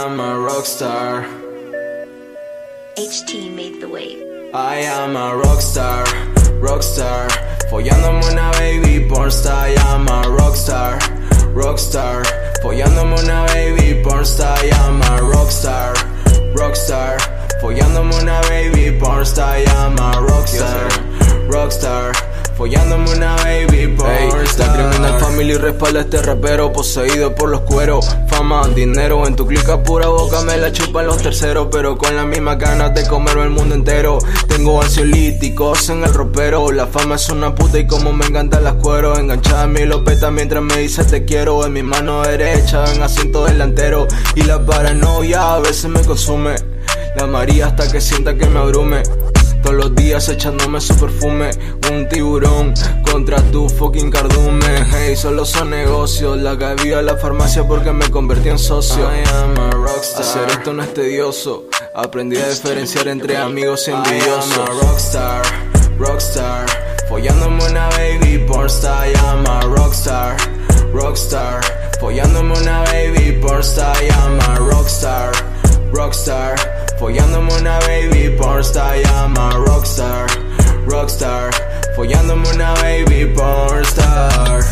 am a rockstar. HT made the wave. I am a rockstar, rockstar. Follándome una baby pornstar. I am a rockstar, rockstar. Follándome una baby pornstar. I am a rockstar, rockstar. Follándome una baby pornstar. I am a rockstar, rockstar. Follándome una baby pornstar. La criminal family respalda a este rapero poseído por los cueros. Fama, dinero, en tu clica pura boca me la chupan los terceros, pero con las mismas ganas de comerme el mundo entero. Tengo ansiolíticos en el ropero. La fama es una puta y como me encantan las cueros. Enganchada en mi lopeta mientras me dice te quiero. En mi mano derecha en asiento delantero. Y la paranoia a veces me consume. La María hasta que sienta que me abrume. Todos los días echándome su perfume. Un tiburón contra tu fucking cardumen. Hey, solo son negocios. La que vivo a la farmacia porque me convertí en socio. I am a rockstar. Hacer esto no es tedioso. Aprendí a diferenciar entre amigos y envidiosos. I am a rockstar, rockstar. Follándome una baby pornstar. I am a rockstar, rockstar. Follándome una baby pornstar. I am a rockstar, rockstar. Follándome una baby pornstar. I am a rockstar, rockstar. Follándome una baby pornstar.